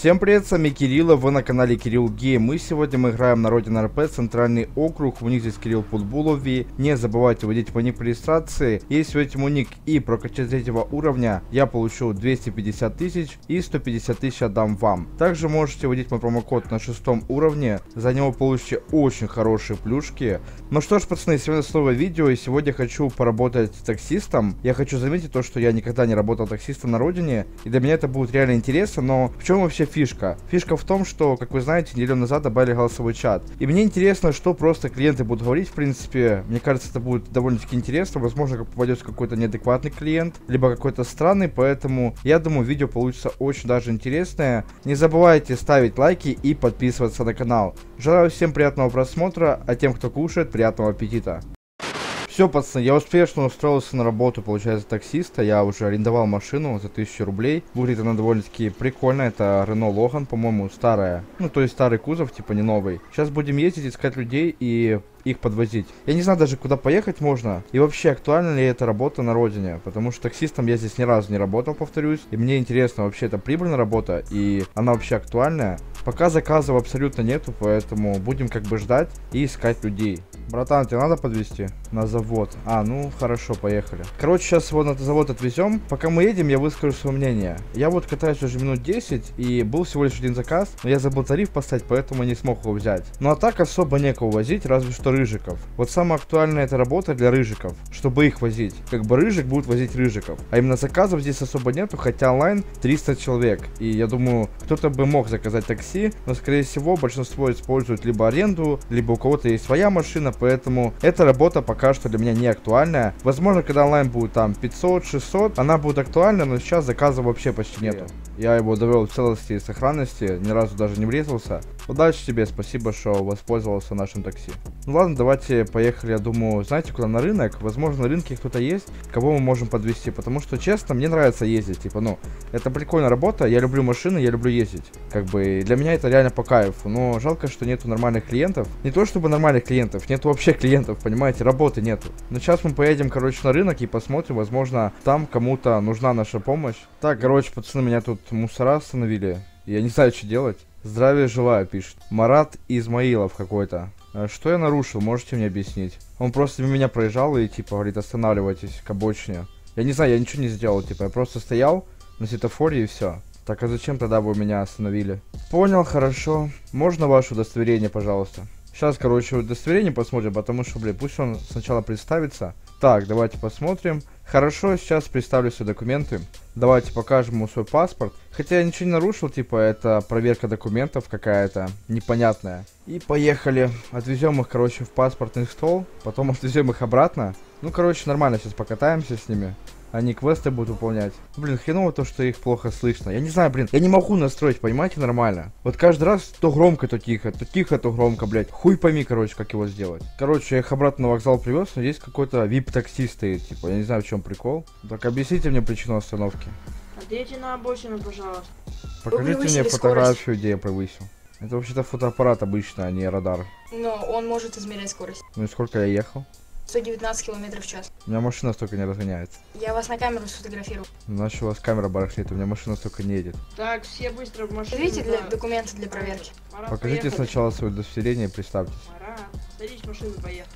Всем привет, с вами Кирилл, вы на канале Кирилл Гейм. И сегодня мы играем на Родина РП, центральный округ. У них здесь Кирилл Футболови. Не забывайте вводить мой ник при регистрации. Если вводите мой ник и прокачать 3 уровня, я получу 250 тысяч и 150 тысяч отдам вам. Также можете вводить мой промокод на 6 уровне. За него получите очень хорошие плюшки. Ну что ж, пацаны, сегодня снова видео. И сегодня хочу поработать таксистом. Я хочу заметить то, что я никогда не работал таксистом на родине. И для меня это будет реально интересно. Но в чем вообще фишка? Фишка в том, что, как вы знаете, неделю назад добавили голосовой чат. И мне интересно, что просто клиенты будут говорить, в принципе. Мне кажется, это будет довольно-таки интересно. Возможно, как попадется какой-то неадекватный клиент, либо какой-то странный. Поэтому, я думаю, видео получится очень даже интересное. Не забывайте ставить лайки и подписываться на канал. Желаю всем приятного просмотра, а тем, кто кушает, приятного аппетита. Все, пацаны, я успешно устроился на работу, получается, таксиста. Я уже арендовал машину за 1000 рублей. Выглядит она довольно-таки прикольно. Это Renault Logan, по-моему, старая. Ну, то есть старый кузов, типа не новый. Сейчас будем ездить, искать людей и их подвозить. Я не знаю даже, куда поехать можно. И вообще, актуальна ли эта работа на родине. Потому что таксистом я здесь ни разу не работал, повторюсь. И мне интересно, вообще, это прибыльная работа. И она вообще актуальная. Пока заказов абсолютно нету, поэтому будем как бы ждать и искать людей. Братан, тебе надо подвезти на завод? А, ну хорошо, поехали. Короче, сейчас его на завод отвезем. Пока мы едем, я выскажу свое мнение. Я вот катаюсь уже минут 10, и был всего лишь один заказ, но я забыл тариф поставить, поэтому не смог его взять. Ну а так особо некого возить, разве что рыжиков. Вот самая актуальная эта работа для рыжиков, чтобы их возить. Как бы рыжик будет возить рыжиков. А именно заказов здесь особо нету, хотя онлайн 300 человек. И я думаю, кто-то бы мог заказать такси, но скорее всего большинство используют либо аренду, либо у кого-то есть своя машина. Поэтому эта работа пока что для меня не актуальная. Возможно, когда онлайн будет там 500-600, она будет актуальна, но сейчас заказов вообще почти нету. Я его довел в целости и сохранности, ни разу даже не врезался. Удачи тебе, спасибо, что воспользовался нашим такси. Ну ладно, давайте поехали, я думаю, знаете куда, на рынок? Возможно, на рынке кто-то есть, кого мы можем подвезти, потому что, честно, мне нравится ездить, типа, ну, это прикольная работа, я люблю машины, я люблю ездить. Как бы, для меня это реально по кайфу, но жалко, что нету нормальных клиентов. Не то чтобы нормальных клиентов, нету вообще клиентов, понимаете, работы нету. Но сейчас мы поедем, короче, на рынок и посмотрим, возможно, там кому-то нужна наша помощь. Так, короче, пацаны, меня тут мусора остановили, я не знаю, что делать. Здравия желаю, пишет. Марат Измаилов какой-то. Что я нарушил, можете мне объяснить? Он просто мимо меня проезжал и типа говорит, останавливайтесь к обочине. Я не знаю, я ничего не сделал, типа, я просто стоял на светофоре и все. Так, а зачем тогда вы меня остановили? Понял, хорошо. Можно ваше удостоверение, пожалуйста? Сейчас, короче, удостоверение посмотрим, потому что, блин, пусть он сначала представится. Так, давайте посмотрим. Хорошо, сейчас представлю все документы. Давайте покажем ему свой паспорт. Хотя я ничего не нарушил, типа, это проверка документов какая-то непонятная. И поехали. Отвезем их, короче, в паспортный стол. Потом отвезем их обратно. Ну, короче, нормально, сейчас покатаемся с ними. Они квесты будут выполнять. Блин, хреново то, что их плохо слышно. Я не знаю, блин, я не могу настроить, понимаете, нормально. Вот каждый раз то громко, то тихо, то громко, блядь. Хуй пойми, короче, как его сделать. Короче, я их обратно на вокзал привез, но здесь какой-то вип-такси стоит, типа, я не знаю, в чем прикол. Так, объясните мне причину остановки. Отъедьте на обочину, пожалуйста. Покажите мне фотографию, где я превысил. Это вообще-то фотоаппарат обычно, а не радар. Но он может измерять скорость. Ну и сколько я ехал? 119 км в час. У меня машина столько не разгоняется. Я вас на камеру сфотографирую. Значит, у вас камера барахлит, у меня машина столько не едет. Так, все быстро в машину. Видите документы для проверки? Марат, Покажите поехали. сначала свое удостоверение и представьтесь. Марат, садись в машину, поехали.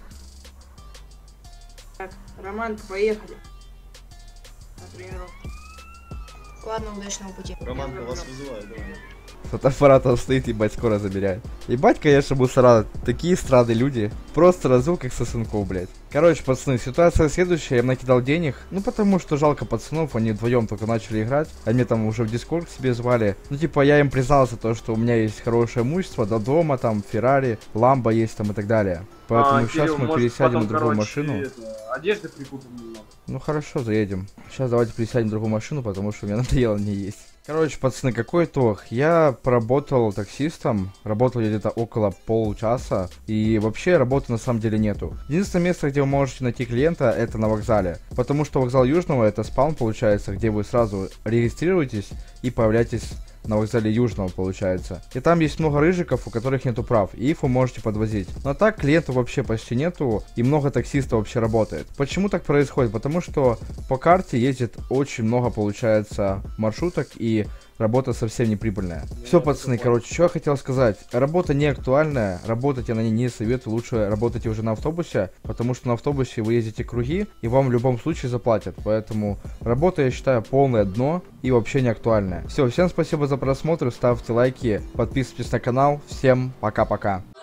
Так, Романка, поехали. На тренировку. Ладно, удачного пути. Романка, вас вызывает, давай. Фотоаппарат там стоит, ебать, скоро забирает. Ебать, конечно, мусора. Такие странные люди. Просто развел, как сосунков, блядь. Короче, пацаны, ситуация следующая. Я им накидал денег. Ну, потому что жалко пацанов. Они вдвоем только начали играть. Они там уже в Дискорд к себе звали. Ну, типа, я им признался то, что у меня есть хорошее имущество. До дома, там, Феррари, Ламбо есть там и так далее. Поэтому сейчас Кирилл, мы может, пересядем потом, на другую короче, машину. одежды прикупим немного. Ну, хорошо, заедем. Сейчас давайте пересядем на другую машину, потому что мне надоело не есть. Короче, пацаны, какой итог? Я поработал таксистом, работал я где-то около полчаса, и вообще работы на самом деле нету. Единственное место, где вы можете найти клиента, это на вокзале, потому что вокзал Южного это спаун получается, где вы сразу регистрируетесь и появляетесь на вокзале Южного, получается. И там есть много рыжиков, у которых нету прав, и их вы можете подвозить. Но так клиентов вообще почти нету, и много таксистов вообще работает. Почему так происходит? Потому что по карте ездит очень много, получается, маршруток, и работа совсем не прибыльная. Все, пацаны, короче, что я хотел сказать. Работа не актуальная, работать я на ней не советую, лучше работайте уже на автобусе, потому что на автобусе вы ездите круги, и вам в любом случае заплатят. Поэтому работа, я считаю, полное дно и вообще не актуальная. Все, всем спасибо за просмотр, ставьте лайки, подписывайтесь на канал, всем пока-пока.